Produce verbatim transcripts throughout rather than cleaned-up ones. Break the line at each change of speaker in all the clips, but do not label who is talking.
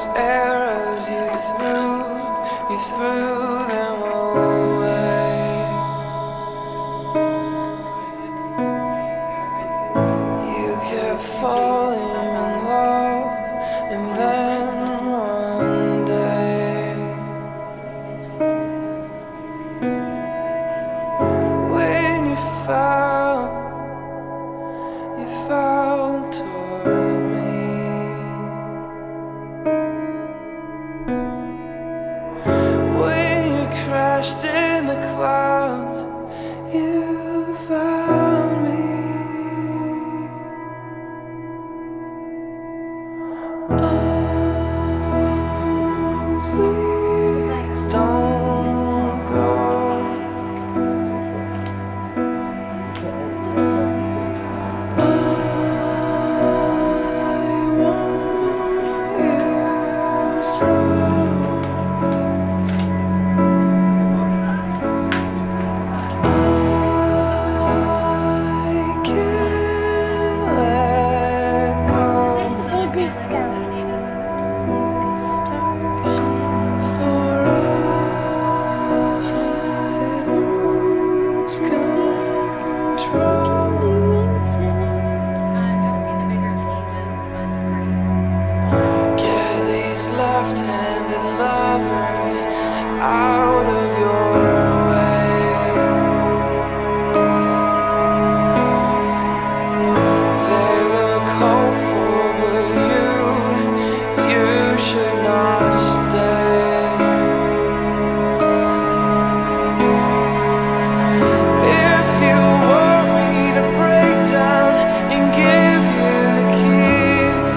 those arrows you threw, you threw them away. You kept falling in love, and then one day, when you fell, you fell towards me. When you crashed in the clouds, you found me. Oh, please don't go. I want you so. Left-handed lovers out of your way. They look hopeful, but you, you should not stay. If you want me to break down and give you the keys,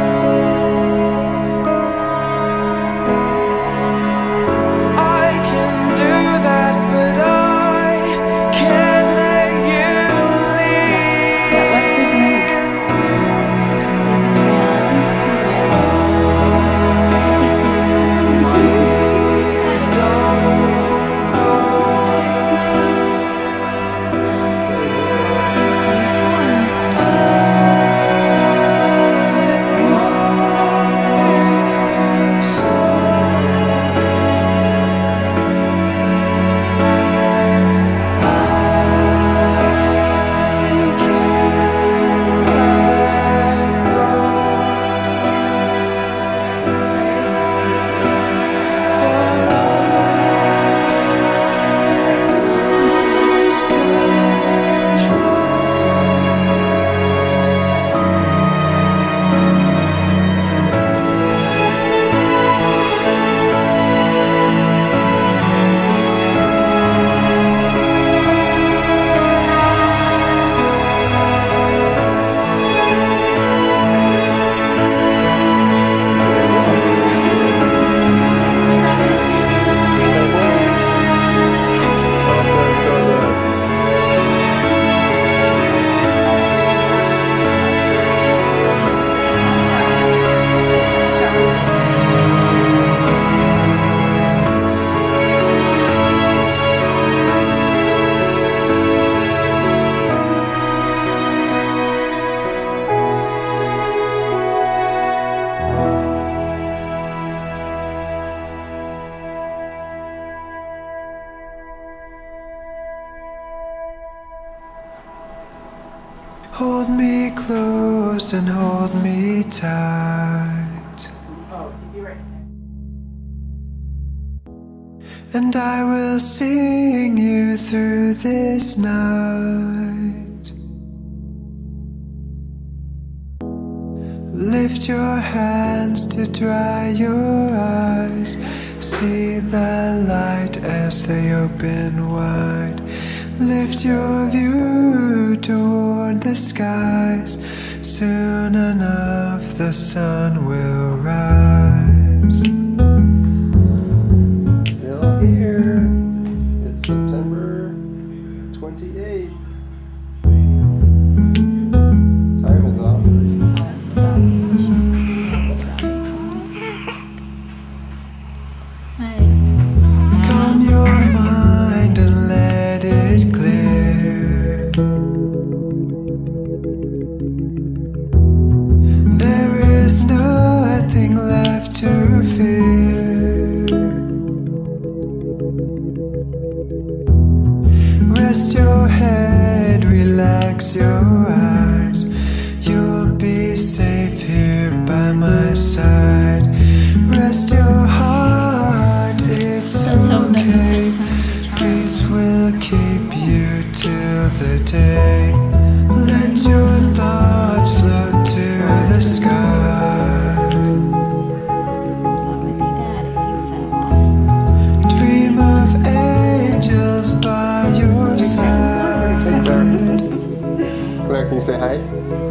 hold me close and hold me tight, and I will sing you through this night. Lift your hands to dry your eyes, see the light as they open wide. Lift your view toward the skies, soon enough the sun will rise.
Still here, it's September twenty-eighth. Time is up.
Calm your mind and let it clear. There is nothing left to Rest your head, relax your eyes. You'll be safe here by my side. Rest your heart, it's okay. Peace will keep you till the day. Let your thoughts float to the sky.
What would be that if you fell off?
Dream of angels by your side.
Claire, can you say hi?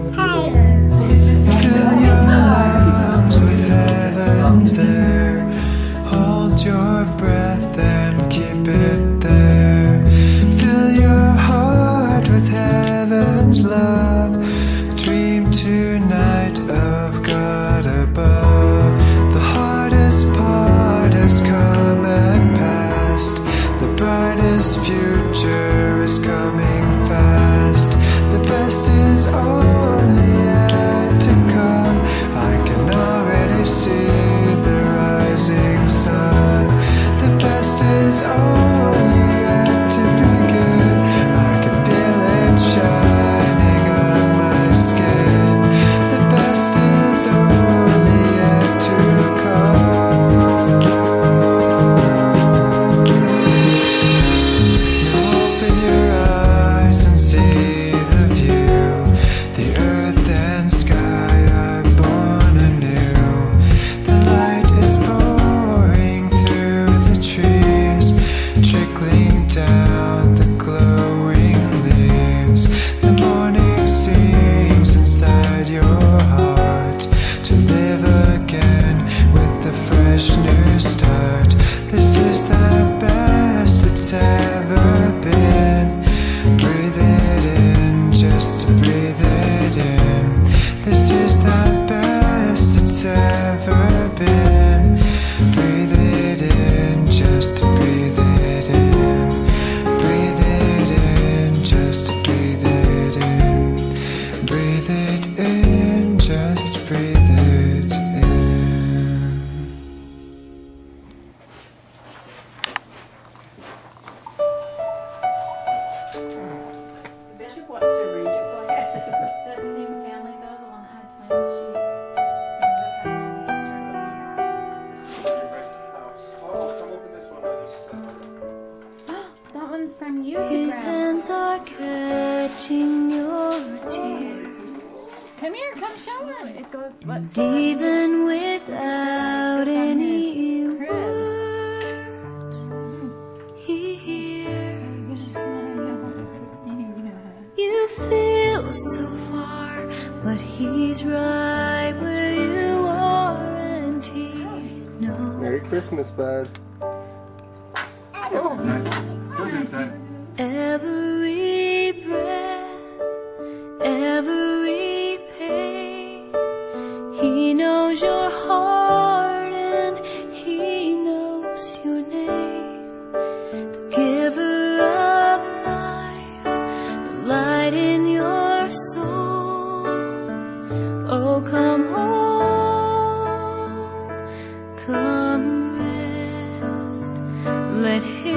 Fill your lungs with heaven's air. Hold your breath and keep it there. Fill your heart with heaven's love. Dream tonight of God above. The hardest part has come and passed. The brightest future is coming fast. The best is only yet to come. I can already see the rising sun. The best is only yet to begin. I can feel it shining on my skin. The best is only yet to come. Now open your eyes and see the view. The earth and sky are born anew. The light is pouring through the trees, trickling down the glowing leaves. The morning sings inside your heart to live again with a fresh new start. This is the best it's ever been. Breathe it in, just breathe it in. This is the best it's ever been. Breathe it in, just breathe it in. Breathe it in, just breathe it in. Breathe it in, just breathe it in.
Bishop wants to read it. Go ahead.
That same family though, the one that had twins, she ended up having an
Oh, come open this one. I just,
That one's from you to
His
Grandma.
hands are catching your tears.
Come here, come show him.
It goes, let's
Even without any
Crib.
words, he hears. You feel so far, but he's right where you are, and he knows.
Merry Christmas, bud.
Every breath, every pain, he knows your heart and he knows your name. The giver of life, the light in your soul. Oh, come home, come rest. Let him